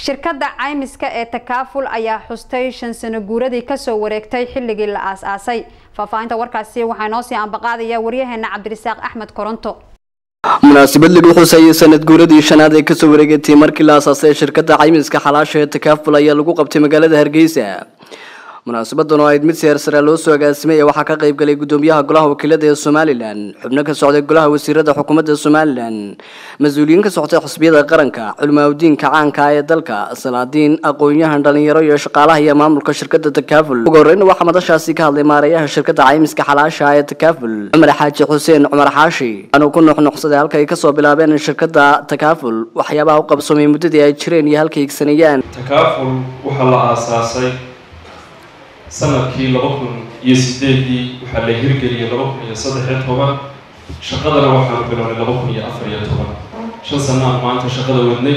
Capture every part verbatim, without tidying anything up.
shirkadda caymiska ee Takaaful ayaa xustay shan sano guuradii ka soo wareegtay xilligii la aasaasay. Faafahinta warkaasi waxaa noo sii anbaqaadaya waryaheena Cabdirisaaq Axmed Koronto. munaasabad lagu xusayay sanad guuradii shanaad ee ka soo wareegtay markii la aasaasay shirkadda caymiska xalaasha ee Takaaful ayaa lagu qabtay magaalada Hargeysa. munaasabadan oo ayd mid si heersare loo soo agaasimay waxa ka qayb galay gudoomiyaha golaha wakiilada ee Soomaaliland, xubno ka socday golaha wasiirada xukuumadda Soomaaliland, mas'uuliyiin ka socday xisbiyada qaranka, culmaadiinka caanka ah ee dalka, salaadiin, aqoon-yahan, dhalinyaro iyo shaqaalaha iyo maamulka shirkadda Takaaful. ugu horreyn waxa madashaasi ka hadlay maareeyaha shirkadda caymiska xalaasha ee Takaaful, Cumar Xaaji Xuseen Cumar Xaashi, anuu ku nuuxnuuxsaday halka ay ka soo bilaabeen shirkadda Takaaful, waxyaabaha u qabsoomay muddadii ay jireen iyo halka ay igsanayaan. Takaaful waxa la aasaasay sanadkii laba kun iyo sideedii waxaa la hirgeliyay laba kun iyo saddex iyo toban, shaqadana waxaan bilownay laba kun iyo afar iyo toban. shan sano aan maanta shaqada wadnay.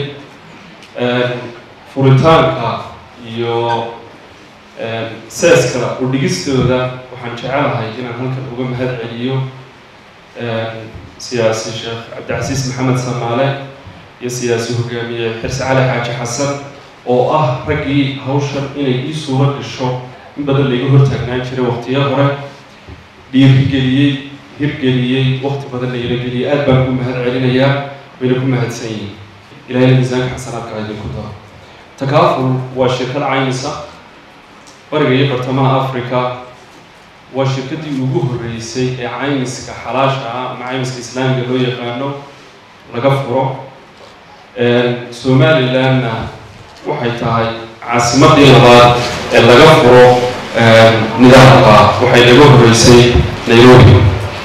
furitaanka iyo seeska u dhigistooda waxaan jecelahay inaan halkan uga mahad celiyo siyaasi Sheekh Cabdicasiis Maxamed Samaale iyo siyaasi hogaamiye Xirsi Cali Xaaji Xasan oo ah raggii hawshan inay ii suura gasho in badan laga hortaagnaan jiray waqtiyo hore dhiirigeliyay hirgeliyay waqti badan la hirgeliyay. aad baan ku mahad celinayaa, wayna ku mahadsan yihiin. ilaahay miisaanka xasanaadka idinku daro. Takaaful waa shirkad caymisa bariga iyo bartamaha Afrika. waa shirkaddii ugu horreysay ee caymiska xalaasha ah ama caymiska islaamiga loo yaqaano laga furo. Somalilandna waxay tahay caasimadii labaad ee laga furo nidaamka, waxay laga horeysay Nairobi.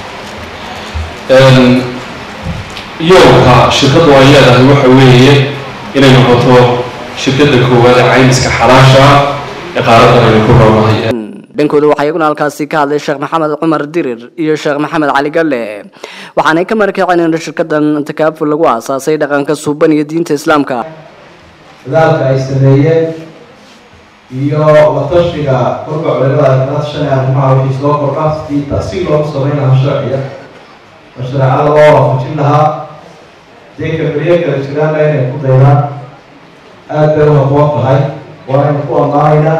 yoolka shirkaddu ay leedahay waxa weeye inay noqoto shirkadda koowaad ee caymiska xalaasha ee qaaraddan aynu ku noolnahay. dhankooda waxaa iyaguna halkaasi ka hadlay Sheekh Maxamed Cumar Dirir iyo Sheekh Maxamed Cali Galle, waxaanay ka markaceen in shirkaddan Takaaful lagu aasaasay dhaqanka suuban iyo diinta Islaamka. dadaalka ay sameeyeen iyo watashiga korba culimada ka tashanaya arrimaha wixii soo kordha sidii tasiil loogu samayn lahaa sharciya mashruucada loo waafajin lahaa deeqa beriye kala jiraana inay ku daydaan aad bay u habboon tahay, waaynu ku ammaanaynaa.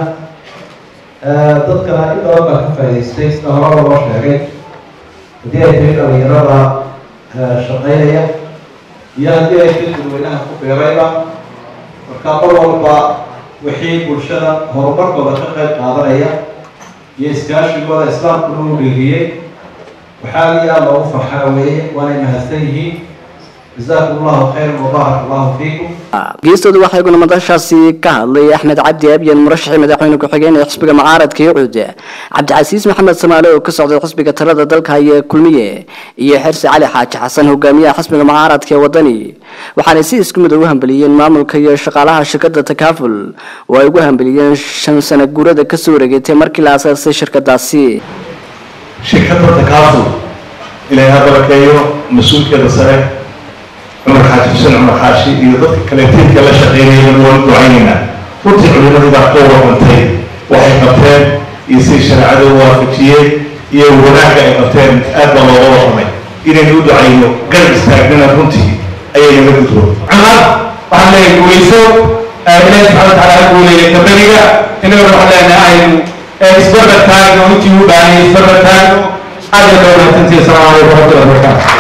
dadkana in badan baa ka faa'idaystay sida horaba loo sheegay, haddii ay tahay dhalinyarada shaqaynaya iyo haddii ay tahay dadweynaha ku beerayba. marka mar walba wixii bulshada horumarkooda ka qayb qaadanaya iyo iskaashigooda islaamkuna uu dhiiriyey waxaa aad loogu farxaa weeye, waanay mahadsan yihiin. جزاكم الله خير وبارك الله فيكم. geestooda waxaa iyaguna madashaasi ka hadlay Axmed Cabdi Abyan, murashax madaxweyne ku-xigeen ee xisbiga mucaaradka Yucuud, Cabdicasiis Maxamed Samaale oo ka socday xisbiga talada dalka iyo Kulmiye, iyo Xirsi Cali Xaaji Xasan hogaamiyaha xisbiga mucaaradka ee wadani. waxaanay si isku mid ah u hambaliyeen maamulka iyo shaqaalaha shirkadda Takaaful oo ay ugu hambaliyeen shan sano guurada ka soo wareegtay markii la aasaasay shirkaddaasi. shirkadda Takaaful ilaahay ha barakeeyo mas'uulkeeda sare Cumar Xaaji Xuseen Cumar Xaashi iyo dadka kale tiirka la shaqeynaya waan ducaynayna. runtii culimadu baa ka warantay waxay qabteen iyo si sharciyada u waafajiyeen iyo wanaagga ay qabteen aad baa looga warramay. inaynu u ducayno garab istaagnana runtii ayay naga gudbo. cumar waxaan leeyahay guweyso ilaahay subxaana watacaala ha guuleeya gabadhiga inaguna waxaan leenahay aynu isbarbar taagno intii u baahanyay isbarbar taagno. aad iyo aad mahadsantihiin. asalaamu calaykum waraxmatullahi wabarakaatu.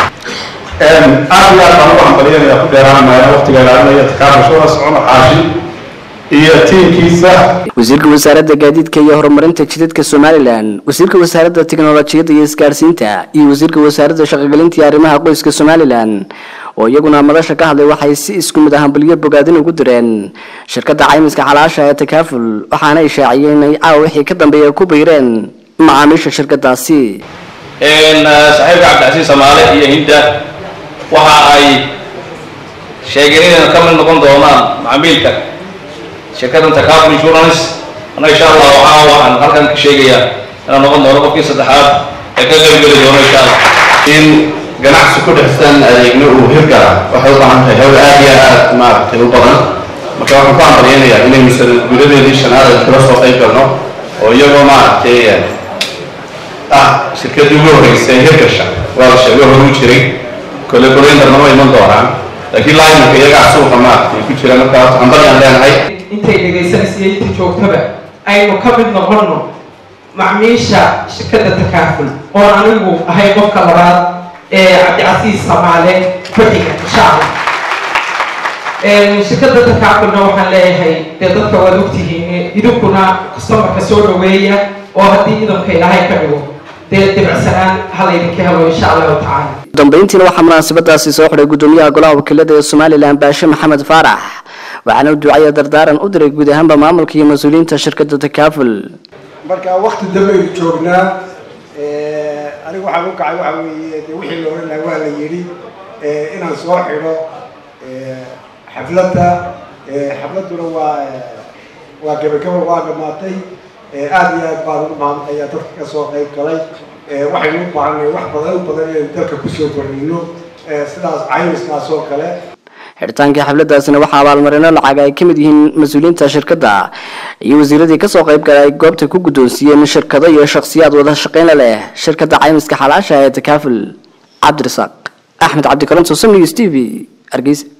aad iyo aad baan ugu hambalyanaya ku dheeraanaya waqtiga ilaalinaya Takaaful Cumar Xaashi iyo tiimkiisa. wasiirka wasaaradda gaadiidka iyo horumarinta jidadka Somaliland, wasiirka wasaaradda tiknoolajiyadda iyo isgaarsiinta, iyo wasiirka wasaaradda shaqagelinta iyo arrimaha qoyska Somaliland oo iyaguna madasha ka hadlay waxay si isku mid ah hambalyo bogaadin ugu direen shirkadda caymiska xalaasha ee Takaaful, waxaana ay shaaciyeen inay caawa wixii ka dambeeyay ku biireen macaamiisha shirkaddaasi. een saaxiibka Cabdicasiis Samaale iyo Hinda waxa ay sheegeen inay ka mid noqon doonaan macaamiilka shirkadda Takaaful Insurance. ana insha Allah waxa waxaan halkan ka sheegayaa inaan noqon doono qofkii saddexaad ee ka qayb geli doona insha Allah. in ganacsi ku dhexsan adeegno uu hirgala waxay u baahan tahay hawl aad iyo aad maaragtay u badan. marka waxaan ku ambaleynayaa inay mas'uul gudadeedii shanaad ay kala soo qayb galno oo iyagoo maaragtay ah shirkaddii ugu horreysay hirgasha waa la sheegay hore u jiray kole koreynta nama iman doonaan laakiin laayinka iyagaa suuqa maaragtay ku jira markaa hambalyaan leenahay intay dhegaysanaysa inta joogtaba aynu ka mid noqono macmiisha shirkadda takaaful oo anigu ahay qofka labaad ee cabdicasiis samaale ku-xiga insha allah shirkadda takaafulna waxaan leeyahay dee dadka waad ogtihiin idinkuna customarka soo dhaweeya oo haddii idinka ilaahay ka dhigo dee dibacsanaan halaydinka helo insha allahu tacaala dambeyntiina waxaa munaasabadaasi soo xidhay gudoomiyaha golaha wakiilada ee somalilan baashe maxamed faarax waxaana u ducaya dardaaran u diray guud ahaanba maamulka iyo mas-uuliyiinta shirkadda takaaful marka waqti dambaynu joognaa anigu waxaan u kacay waxa weeye dee wixii la oran lahaa waa la yidhi inaan soo xidho xafladda xafladduna waa waa gabagabo waa dhammaatay aada iyo aad baan ugu mahadnaqayaa dadka ka soo qayb galay waxaynu u baahnay wax badan u badan inaynu dalka kusoo kordhino sidaas caymiskaas oo kale xidhitaankii xafladaasina waxaa abaalmarino lacag ay ka mid yihiin mas-uuliyiinta shirkadda iyo wasiiradii kasoo qayb galay ay goobta ku guddoonsiiyeen shirkado iyo shakhsiyaad wada shaqayn leh shirkadda caymiska xalaasha ee takaaful cabdirasaaq axmed cabdikarim soo samnigiis t v hargeysa.